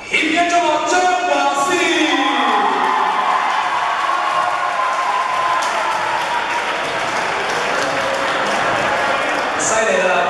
獻音中學張華師，犀利啦！